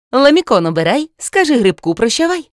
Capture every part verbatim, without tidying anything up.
Ламікон обирай, скажи грибку прощавай.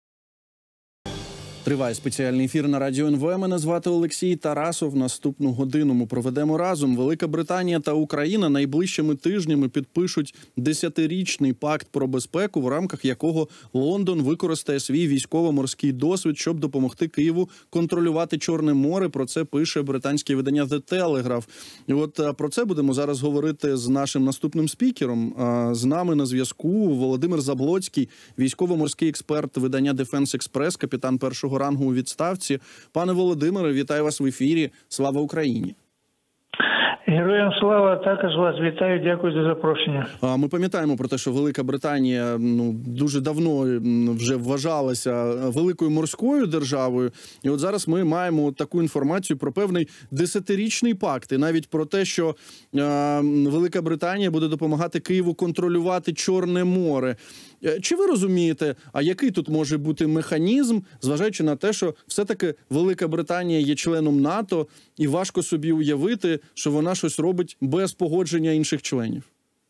Триває спеціальний ефір на Радіо ен ве. Мене звати Олексій Тарасов. Наступну годину ми проведемо разом. Велика Британія та Україна найближчими тижнями підпишуть десятирічний пакт про безпеку, в рамках якого Лондон використає свій військово-морський досвід, щоб допомогти Києву контролювати Чорне море. Про це пише британське видання The Telegraph. І от про це будемо зараз говорити з нашим наступним спікером. З нами на зв'язку Володимир Заблоцький, військово-морський експерт видання Defense Express, капітан першого рангу у відставці. Пане Володимире, вітаю вас в ефірі. Слава Україні! Героям слава, також вас вітаю, дякую за запрошення. Ми пам'ятаємо про те, що Велика Британія ну, дуже давно вже вважалася великою морською державою. І от зараз ми маємо таку інформацію про певний десятирічний пакт. І навіть про те, що е, Велика Британія буде допомагати Києву контролювати Чорне море. Чи ви розумієте, а який тут може бути механізм, зважаючи на те, що все-таки Велика Британія є членом НАТО, і важко собі уявити, що вона щось робить без погодження інших членів?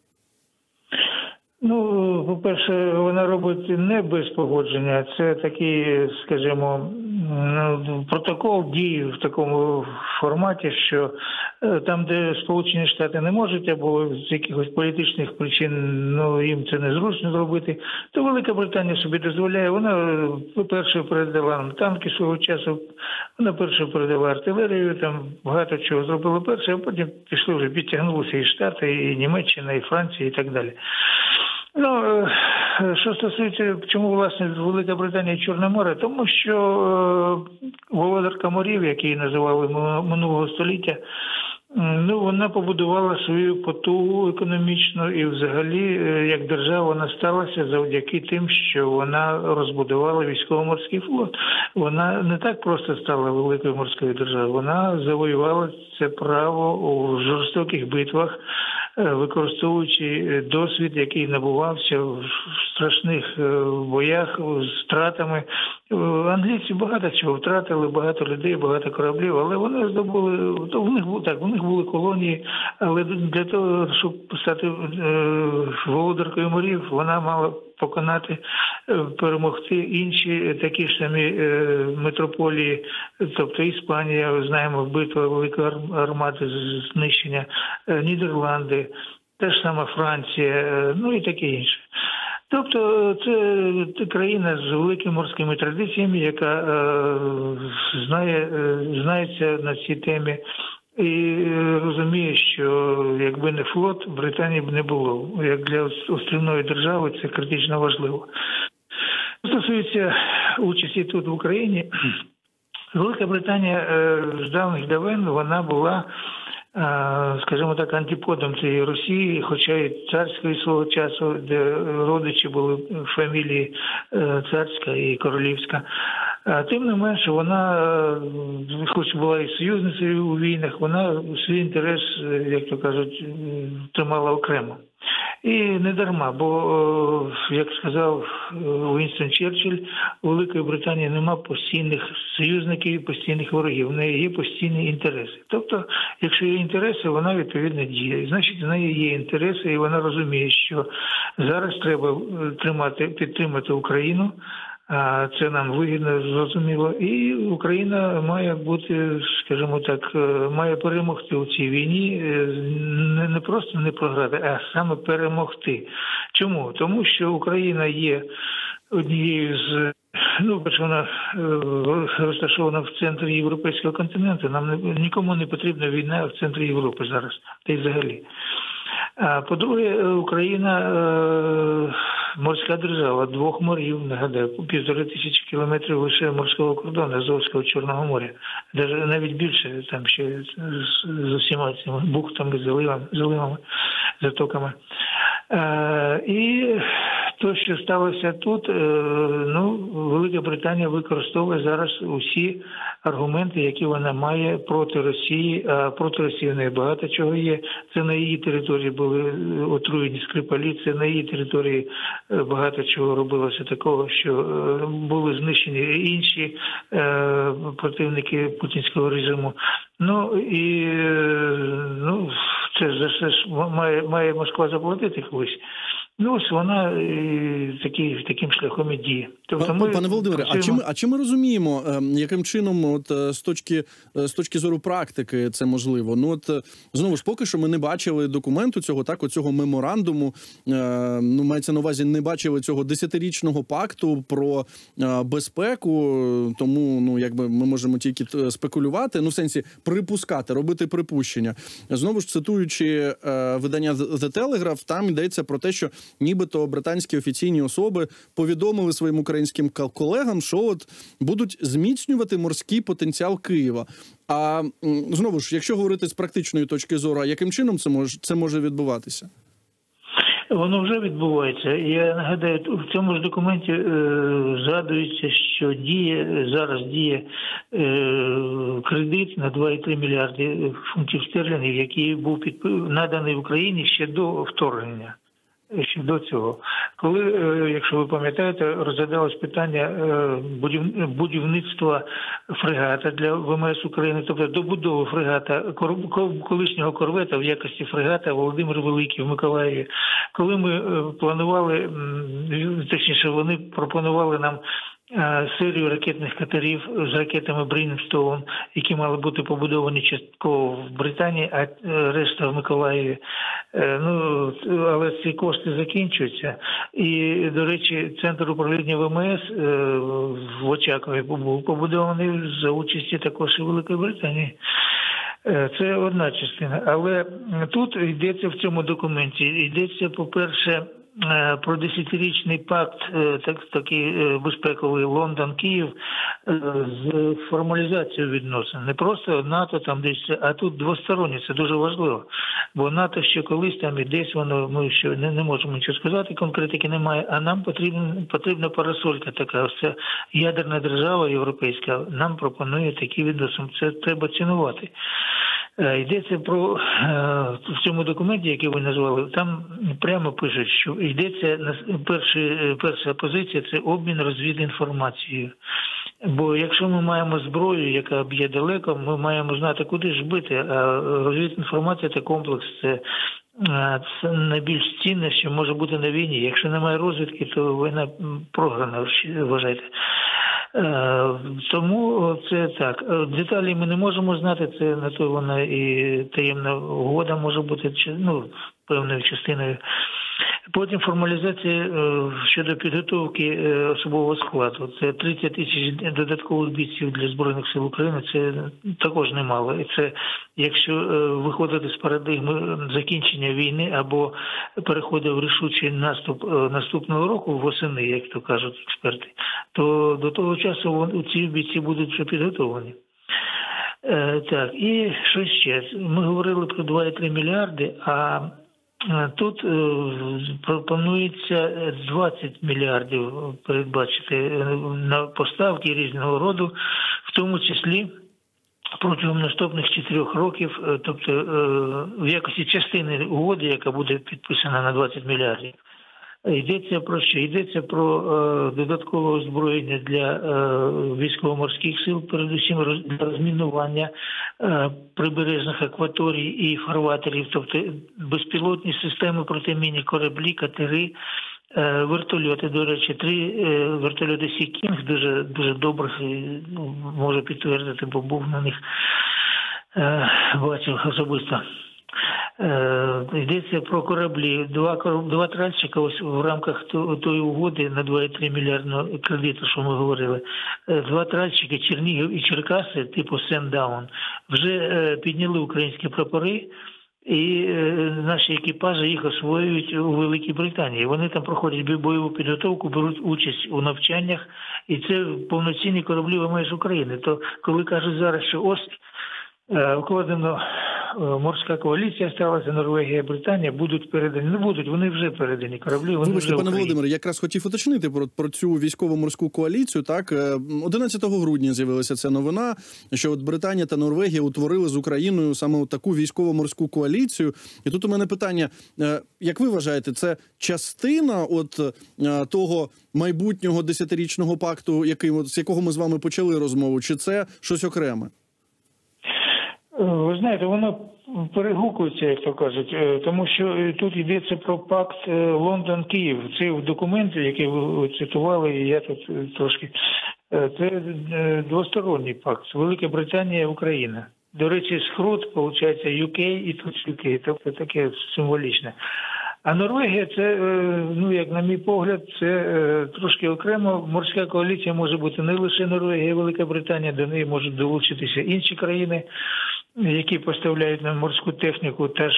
Ну, по-перше, вона робить не без погодження. Це такий, скажімо, протокол дії в такому форматі, що там, де Сполучені Штати не можуть, або з якихось політичних причин ну, їм це незручно зробити, то Велика Британія собі дозволяє. Вона перше передала нам танки свого часу, вона перше передала артилерію, там багато чого зробила перше, а потім пішли вже, підтягнулися і Штати, і Німеччина, і Франція, і так далі. Ну, що стосується, чому, власне, Велика Британія і Чорне море? Тому що е, володарка морів, який називали минулого століття, ну, вона побудувала свою потугу економічну і взагалі, як держава, вона сталася завдяки тим, що вона розбудувала військово-морський флот. Вона не так просто стала великою морською державою, вона завоювала це право у жорстоких битвах, використовуючи досвід, який набувався в страшних боях з втратами. Англійці багато чого втратили, багато людей, багато кораблів, але вони здобули, у них так, у них були колонії, але для того, щоб стати володаркою морів, вона мала поконати, перемогти інші такі ж самі метрополії, тобто Іспанія, знаємо, битва Великої Армади, знищення, Нідерланди, те ж саме Франція, ну і таке інше. Тобто це країна з великими морськими традиціями, яка е, знає, е, знається на цій темі і розуміє, що якби не флот, Британії б не було. Як для острівної держави це критично важливо. Стосується участі тут в Україні, Велика Британія е, з давніх давен вона була, скажімо так, антиподом цієї Росії, хоча і царської свого часу, де родичі були фамілії царська і королівська. Тим не менше, вона, хоч була і союзницею у війнах, вона свій інтерес, як то кажуть, тримала окремо. І не дарма, бо, як сказав Уінстон Черчилль, у Великої Британії нема постійних союзників і постійних ворогів, в неї є постійні інтереси. Тобто, якщо є інтереси, вона відповідно діє. Значить, в неї є інтереси, і вона розуміє, що зараз треба тримати, підтримати Україну, а це нам вигідно, зрозуміло. І Україна має бути, скажімо так, має перемогти у цій війні, не, не просто не програти, а саме перемогти. Чому? Тому що Україна є однією з, ну, вона розташована в центрі європейського континенту. Нам не, нікому не потрібна війна в центрі Європи зараз, та й взагалі. А по-друге, Україна е, морська держава двох морів, нагадаю, півтори тисячі кілометрів лише морського кордону Азовського, Чорного моря. Навіть більше, там ще з, з усіма цими бухтами, заливами, заливами, затоками. Е, і то, що сталося тут, ну, Велика Британія використовує зараз усі аргументи, які вона має проти Росії, а проти Росії в неї багато чого є. Це на її території були отруєні Скрипалі, це на її території багато чого робилося такого, що були знищені інші противники путінського режиму. Ну, і, ну, це за все ж має, має Москва заплатити колись. Ну, ось вона е, такі, таким шляхом і діє. Тобто ми Пане Володимире, працюємо... а чи ми, а чи ми розуміємо, яким чином от, з, точки, з точки зору практики це можливо? Ну, от, знову ж, поки що ми не бачили документу цього, так, оцього меморандуму, ну, мається на увазі, не бачили цього десятирічного пакту про безпеку, тому, ну, якби ми можемо тільки спекулювати, ну, в сенсі припускати, робити припущення. Знову ж, цитуючи видання The Telegraph, там йдеться про те, що нібито британські офіційні особи повідомили своїм українським колегам, що от будуть зміцнювати морський потенціал Києва. А знову ж, якщо говорити з практичної точки зору, а яким чином це може, це може відбуватися? Воно вже відбувається. Я нагадаю, в цьому ж документі е, згадується, що діє, зараз діє е, кредит на два і три мільярди фунтів стерлінгів, який був підп... наданий Україні ще до вторгнення. Ще до цього. Коли, якщо ви пам'ятаєте, розглядалось питання будівництва фрегата для ВМС України, тобто добудови фрегата, колишнього корвета в якості фрегата Володимир Великий в Миколаєві. Коли ми планували, точніше, вони пропонували нам серію ракетних катерів з ракетами Брінстоун, які мали бути побудовані частково в Британії, а решта в Миколаєві. Ну, але ці кошти закінчуються. І, до речі, центр управління ВМС в Очакові був побудований за участі також і Великої Британії. Це одна частина. Але тут йдеться в цьому документі, йдеться, по-перше, про десятирічний пакт, так, такий безпековий Лондон-Київ, з формалізацією відносин. Не просто НАТО там десь, а тут двосторонні, це дуже важливо. Бо НАТО ще колись там і десь воно, ми ще не, не можемо нічого сказати, конкретики немає, а нам потрібна, потрібна парасолька така, ось це ядерна держава європейська, нам пропонує такі відносини, це треба цінувати. Йдеться про, в цьому документі, який ви назвали, там прямо пишуть, що йдеться, перша, перша позиція – це обмін розвідінформацією. Бо якщо ми маємо зброю, яка б'є далеко, ми маємо знати, куди ж бити, а розвідінформація – це комплекс, це, це найбільш цінне, що може бути на війні. Якщо немає розвідки, то війна програна, вважайте. Тому це так. Деталі ми не можемо знати, це на то вона і таємна угода може бути, ну, певною частиною. Потім формалізація щодо підготовки особового складу. Це тридцять тисяч додаткових бійців для Збройних сил України, це також немало. І це, якщо виходити з парадигми закінчення війни або переходу в рішучий наступ наступного року восени, як то кажуть експерти, то до того часу ці бійці будуть вже підготовлені. Так, і що ще? Ми говорили про два і три мільярди, а тут пропонується двадцять мільярдів передбачити на поставки різного роду, в тому числі протягом наступних чотирьох років, тобто в якості частини угоди, яка буде підписана на двадцять мільярдів. Йдеться про що? Йдеться про е, додаткове озброєння для е, військово-морських сил, передусім для розмінування е, прибережних акваторій і фарватерів, тобто безпілотні системи протимінні, кораблі, катери, е, вертольоти. До речі, три е, вертольоти Sea King, дуже, дуже добрих, ну, можу підтвердити, бо був на них, е, бачив особисто. Йдеться про кораблі. Два, два тральщика ось в рамках тої угоди на два і три мільярдного кредиту, що ми говорили. Два тральщики Чернігів і Черкаси, типу Сендаун, вже підняли українські прапори, і наші екіпажі їх освоюють у Великій Британії. Вони там проходять бойову підготовку, беруть участь у навчаннях, і це повноцінні кораблі ВМС України. То коли кажуть зараз, що ось вкладено морська коаліція сталася, Норвегія, Британія, будуть передані. Не будуть, вони вже передані кораблі. Вони Вибачте, вже пане Володимире, я якраз хотів уточнити про, про цю військово-морську коаліцію. Так, одинадцятого грудня з'явилася ця новина, що от Британія та Норвегія утворили з Україною саме таку військово-морську коаліцію. І тут у мене питання, як ви вважаєте, це частина от того майбутнього десятирічного пакту, який, з якого ми з вами почали розмову, чи це щось окреме? Ви знаєте, воно перегукується, як то кажуть, тому що тут йдеться про пакт Лондон-Київ. Це в документі, який ви цитували, і я тут трошки. Це двосторонній пакт. Велика Британія і Україна. До речі, скрут, виходить, ю кей і тут ю кей, тобто таке символічне. А Норвегія це, ну, як на мій погляд, це трошки окремо. Морська коаліція може бути не лише Норвегія і Велика Британія, до неї можуть долучитися інші країни, які поставляють нам морську техніку, теж,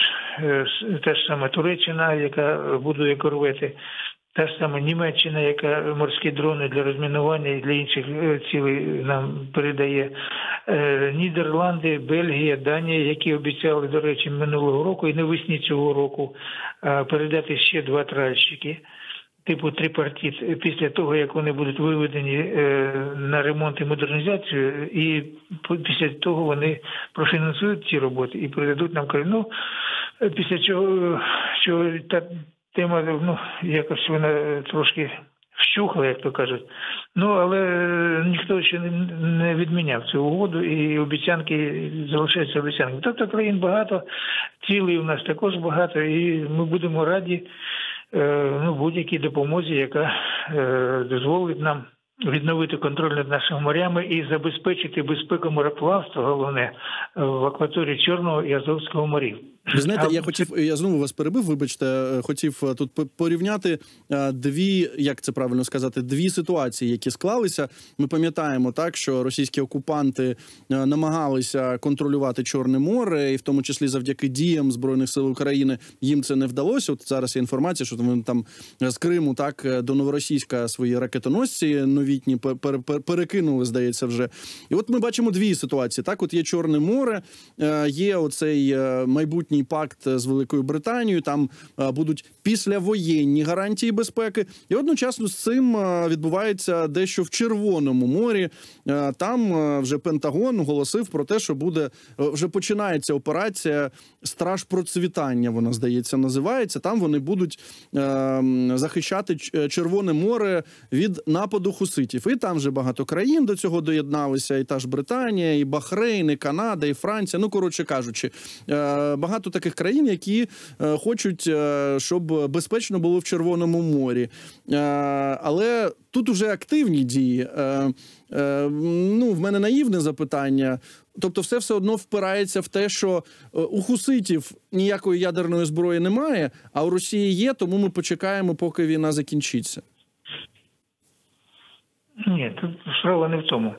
теж саме Туреччина, яка будує корвети, та ж саме Німеччина, яка морські дрони для розмінування і для інших цілей нам передає. Нідерланди, Бельгія, Данія, які обіцяли, до речі, минулого року і навесні цього року передати ще два тральщики типу трипартіт після того, як вони будуть виведені на ремонт і модернізацію, і після того вони профінансують ці роботи і передадуть нам країну. Після чого, що та тема, ну, якось вона трошки вщухла, як то кажуть. Ну, але ніхто ще не відміняв цю угоду, і обіцянки залишаються обіцянками. Тобто країн багато, цілей у нас також багато, і ми будемо раді, ну, будь-якій допомозі, яка дозволить нам відновити контроль над нашими морями і забезпечити безпеку мореплавства, головне, в акваторії Чорного і Азовського морів. Ви знаєте, я хотів, я знову вас перебив, вибачте, хотів тут порівняти дві, як це правильно сказати, дві ситуації, які склалися. Ми пам'ятаємо так, що російські окупанти намагалися контролювати Чорне море, і в тому числі завдяки діям Збройних сил України їм це не вдалося. От зараз є інформація, що вони там з Криму так до Новоросійська свої ракетоносці новітні перекинули, здається, вже. І от ми бачимо дві ситуації. Так, от є Чорне море, є оцей майбутній пакт з Великою Британією, там будуть післявоєнні гарантії безпеки. І одночасно з цим відбувається дещо в Червоному морі. Там вже Пентагон оголосив про те, що буде, вже починається операція «Страж процвітання», вона, здається, називається. Там вони будуть захищати Червоне море від нападу хуситів. І там вже багато країн до цього доєдналися, і та ж Британія, і Бахрейн, і Канада, і Франція. Ну, коротше кажучи, багато таких країн, які хочуть, щоб безпечно було в Червоному морі. Але тут уже активні дії. Ну, в мене наївне запитання. Тобто все все одно впирається в те, що у хуситів ніякої ядерної зброї немає, а у Росії є, тому ми почекаємо, поки війна закінчиться. Ні, тут справа не в тому.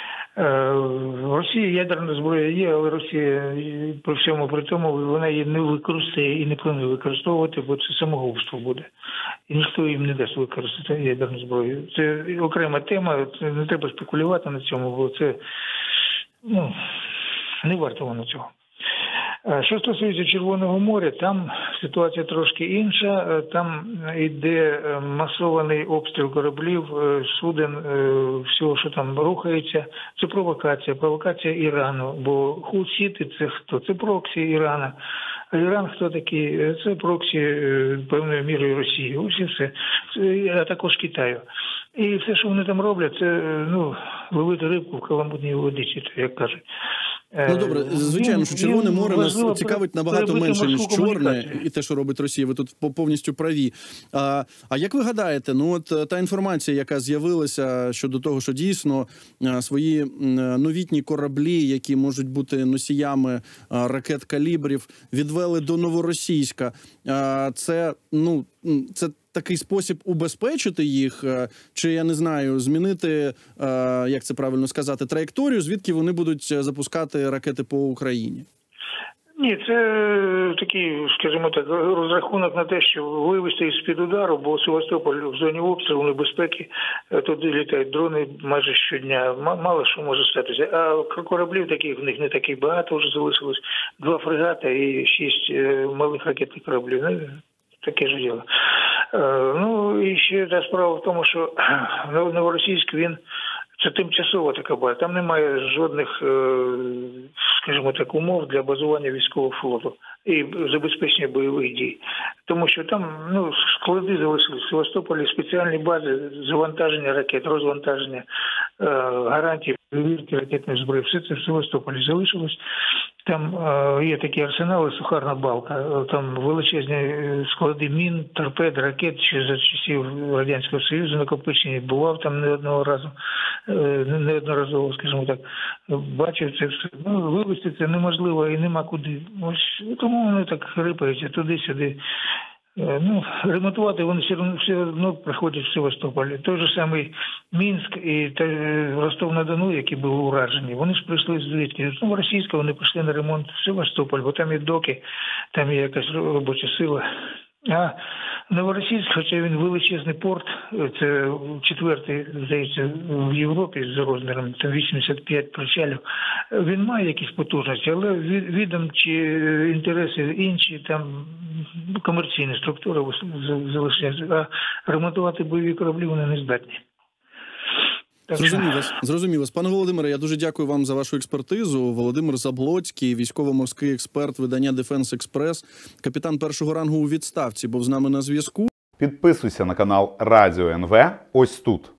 В Росії ядерна зброя є, але Росія при всьому при тому вона її не використає і не планує використовувати, бо це самогубство буде. І ніхто їм не дасть використати ядерну зброю. Це окрема тема, це не треба спекулювати на цьому, бо це, ну, не варто воно цього. Що стосується Червоного моря, там ситуація трошки інша. Там йде масований обстріл кораблів, суден, всього, що там рухається. Це провокація, провокація Ірану. Бо хусіти – це хто? Це проксі Ірана. А Іран хто такий? Це проксі певною мірою Росії. Ось і все. А також Китаю. І все, що вони там роблять, це, ну, ловити рибку в каламутній водичці, як кажуть. Ну, добре, звичайно, що Червоне море нас цікавить набагато менше, ніж Чорне, і те, що робить Росія. Ви тут повністю праві. А, а як ви гадаєте, ну от та інформація, яка з'явилася щодо того, що дійсно свої новітні кораблі, які можуть бути носіями ракет калібрів, відвели до Новоросійська, це, ну, це такий спосіб убезпечити їх, чи, я не знаю, змінити, як це правильно сказати, траєкторію, звідки вони будуть запускати ракети по Україні? Ні, це такий, скажімо так, розрахунок на те, що вивести з-під удару, бо Севастополь в зоні обстрілу небезпеки, туди літають дрони майже щодня, мало що може статися. А кораблів таких в них не таких багато вже залишилось, два фрегата і шість малих ракетних кораблів. Таке ж діло. Ну, і ще та справа в тому, що Новоросійськ, він, це тимчасова така база. Там немає жодних, скажімо так, умов для базування військового флоту і забезпечення бойових дій. Тому що там, ну, склади залишились в Севастополі, спеціальні бази, завантаження ракет, розвантаження, гарантії перевірки ракетної зброї. Все це в Севастополі залишилось. Там е, є такі арсенали, сухарна балка, там величезні склади мін, торпед, ракет, ще за часів Радянського Союзу накопичені. Бував там не одного разу, е, неодноразово, скажімо так, бачив це все. Ну, вивезти це неможливо і нема куди. Ось тому вони так рипаються туди-сюди. Ну, ремонтувати вони все одно, все одно приходять в Севастополь. Той же самий Мінськ і Ростов-на-Дону, які були уражені, вони ж прийшли звідки? Ну, російська, вони прийшли на ремонт в Севастополь, бо там є доки, там є якась робоча сила. А Новоросійськ, хоча він величезний порт, це четвертий, здається, в Європі за розміром, там вісімдесят п'ять причалів, він має якісь потужності, але відомчі інтереси інші, там комерційні структури залишаються, а ремонтувати бойові кораблі вони не здатні. Зрозумів вас. Зрозумів вас. Пане Володимире, я дуже дякую вам за вашу експертизу. Володимир Заблоцький, військово-морський експерт видання Defense Express, капітан першого рангу у відставці, був з нами на зв'язку. Підписуйся на канал Радіо ен ве ось тут.